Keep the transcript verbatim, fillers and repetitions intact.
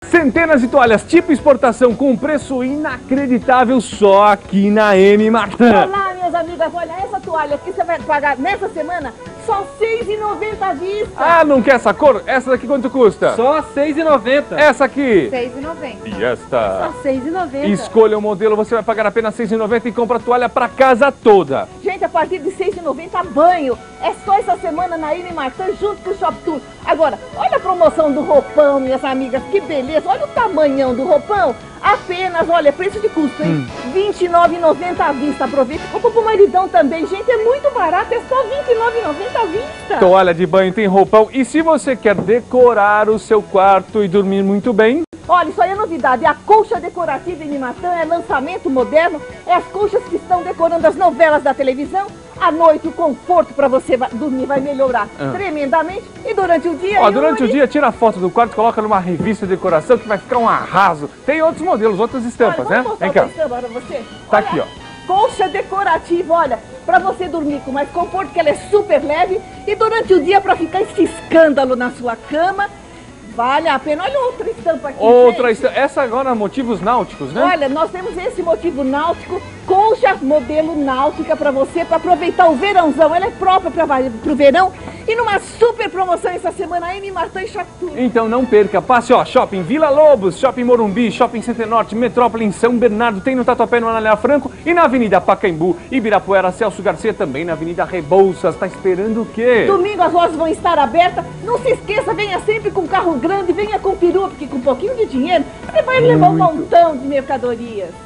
Centenas de toalhas tipo exportação com um preço inacreditável só aqui na M Martin. Olá, minhas amigas, olha, essa toalha aqui você vai pagar nessa semana só seis reais e noventa centavos à vista. Ah, não quer essa cor? Essa daqui quanto custa? Só seis reais e noventa centavos. Essa aqui? seis reais e noventa centavos. E esta? Só seis reais e noventa centavos. Escolha o modelo, você vai pagar apenas seis reais e noventa centavos e compra a toalha pra casa toda. Gente, a partir de seis reais e noventa centavos banho. É só essa semana na M Martin junto com o Shop Tour. Agora, olha a promoção do roupão, minhas amigas, que beleza. Olha o tamanhão do roupão. Apenas, olha, preço de custo, hein? Hum. vinte e nove reais e noventa centavos à vista. Aproveita e compra pro maridão também. Gente, é muito barato, é só vinte e nove reais e noventa centavos à vista. Toalha de banho tem roupão. E se você quer decorar o seu quarto e dormir muito bem? Olha, isso aí é novidade. É a colcha decorativa em Matã, é lançamento moderno. É as colchas que estão decorando as novelas da televisão. À noite, o conforto para você dormir vai melhorar ah. tremendamente. E durante o dia... Ó, durante o dia, tira a foto do quarto, coloca numa revista de decoração que vai ficar um arraso. Tem outros modelos, outras estampas, olha, né? Vem cá. Estampa pra você. Tá olha, aqui, ó. Colcha decorativa, olha, para você dormir com mais conforto, que ela é super leve. E durante o dia, para ficar esse escândalo na sua cama... Vale a pena. Olha outra estampa aqui. Outra estampa. Essa agora, motivos náuticos, né? Olha, nós temos esse motivo náutico, colcha modelo náutica para você, para aproveitar o verãozão. Ela é própria para o verão. E numa super promoção essa semana, M Martin e Shop Tour. Então não perca. Passe, ó, Shopping Vila Lobos, Shopping Morumbi, Shopping Center Norte, Metrópole em São Bernardo, tem no Tatuapé, no Anália Franco e na Avenida Pacaembu, Ibirapuera, Celso Garcia, também na Avenida Rebouças. Tá esperando o quê? Domingo as lojas vão estar abertas. Não se esqueça, venha sempre com carro grande, venha com peru, porque com um pouquinho de dinheiro você vai levar um montão de mercadorias.